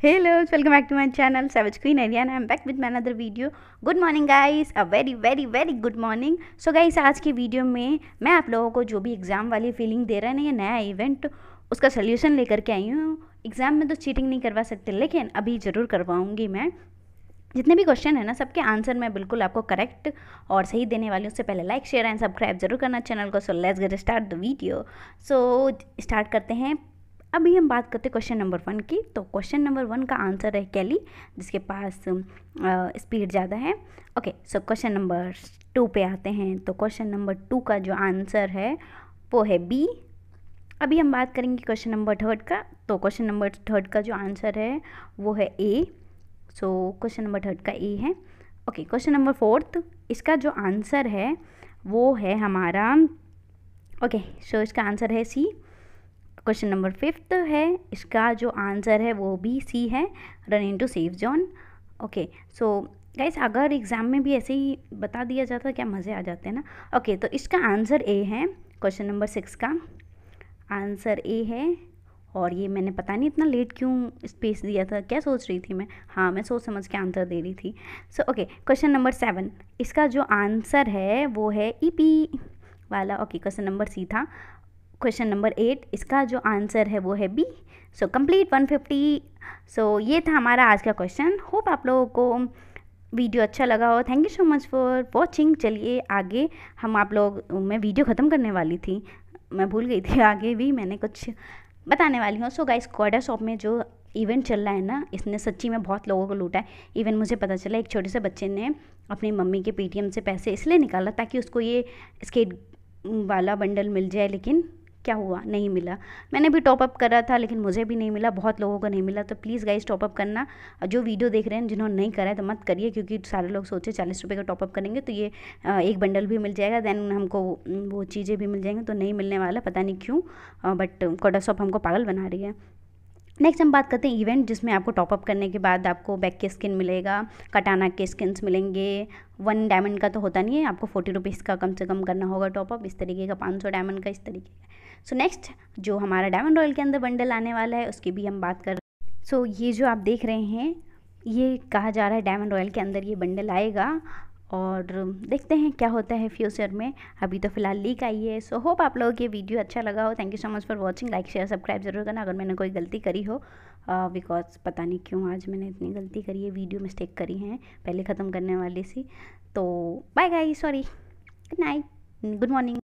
Hello, welcome back to my channel Savage Queen Ariana. I'm back with my another video. Good morning guys, a very good morning. So guys, आज की video में मैं आप लोगों को जो भी एग्ज़ाम वाली फीलिंग दे रहा है ना ये नया इवेंट, उसका सोल्यूशन लेकर के आई हूँ। एग्ज़ाम में तो चीटिंग नहीं करवा सकते, लेकिन अभी ज़रूर करवाऊँगी मैं। जितने भी क्वेश्चन है ना, सबके आंसर मैं बिल्कुल आपको करेक्ट और सही देने वाली हूँ। उससे पहले लाइक शेयर एंड सब्सक्राइब जरूर करना चैनल को। So let's get start the video. So start करते हैं। अभी हम बात करते हैं क्वेश्चन नंबर 1 की। तो क्वेश्चन नंबर 1 का आंसर है कैली, जिसके पास स्पीड ज़्यादा है। ओके, सो क्वेश्चन नंबर 2 पे आते हैं। तो क्वेश्चन नंबर 2 का जो आंसर है वो है बी। अभी हम बात करेंगे क्वेश्चन नंबर 3 का। तो क्वेश्चन नंबर 3 का जो आंसर है वो है ए। सो क्वेश्चन नंबर 3 का ए है। ओके, क्वेश्चन नंबर 4, इसका जो आंसर है वो है हमारा, ओके सो इसका आंसर है सी। क्वेश्चन नंबर 5 है, इसका जो आंसर है वो भी सी है, run into safe zone. Okay, so guys अगर एग्ज़ाम में भी ऐसे ही बता दिया जाता क्या मज़े आ जाते हैं ना। ओके, तो इसका आंसर ए है। क्वेश्चन नंबर 6 का आंसर ए है। और ये मैंने पता नहीं इतना लेट क्यों स्पेस दिया था, क्या सोच रही थी मैं। हाँ, मैं सोच समझ के आंसर दे रही थी। सो ओके, क्वेश्चन नंबर 7, इसका जो आंसर है वो है ईपी वाला। ओके, क्वेश्चन नंबर सी था। क्वेश्चन नंबर 8, इसका जो आंसर है वो है बी। So complete 150। सो ये था हमारा आज का क्वेश्चन। होप आप लोगों को वीडियो अच्छा लगा हो। Thank you so much for watching. चलिए आगे हम आप लोग, मैं वीडियो ख़त्म करने वाली थी, मैं भूल गई थी, आगे भी मैंने कुछ बताने वाली हूँ। सो गाइस, क्वाडा शॉप में जो इवेंट चल रहा है ना, इसने सच्ची में बहुत लोगों को लूटा है। इवन मुझे पता चला एक छोटे से बच्चे ने अपनी मम्मी के पेटीएम से पैसे इसलिए निकाला ताकि उसको ये स्केट वाला बंडल मिल जाए, लेकिन क्या हुआ, नहीं मिला। मैंने भी टॉपअप करा था लेकिन मुझे भी नहीं मिला, बहुत लोगों को नहीं मिला। तो प्लीज़ गाइस टॉपअप करना। जो वीडियो देख रहे हैं जिन्होंने नहीं करा है तो मत करिए, क्योंकि सारे लोग सोचे 40 रुपये का टॉपअप करेंगे तो ये एक बंडल भी मिल जाएगा, देन हमको वो चीज़ें भी मिल जाएंगी। तो नहीं मिलने वाला, पता नहीं क्यों, बट कोडा शॉप हमको पागल बना रही है। नेक्स्ट हम बात करते हैं इवेंट, जिसमें आपको टॉपअप करने के बाद आपको बैक के स्किन मिलेगा, कटाना के स्किन्स मिलेंगे। 1 डायमंड का तो होता नहीं है, आपको 40 रुपीज़ का कम से कम करना होगा टॉपअप, इस तरीके का 500 डायमंड का, इस तरीके का। सो नेक्स्ट जो हमारा डायमंड रॉयल के अंदर बंडल आने वाला है उसकी भी हम बात कर। सो ये जो आप देख रहे हैं, ये कहा जा रहा है डायमंड रॉयल के अंदर ये बंडल आएगा, और देखते हैं क्या होता है फ्यूचर में। अभी तो फिलहाल लीक आई है। सो होप आप लोगों को ये वीडियो अच्छा लगा हो। Thank you so much for watching. Like share subscribe जरूर करना अगर मैंने कोई गलती करी हो, बिकॉज पता नहीं क्यों आज मैंने इतनी गलती करी है, वीडियो मिस्टेक करी हैं पहले ख़त्म करने वाली सी। तो bye guys, sorry, good night, good morning.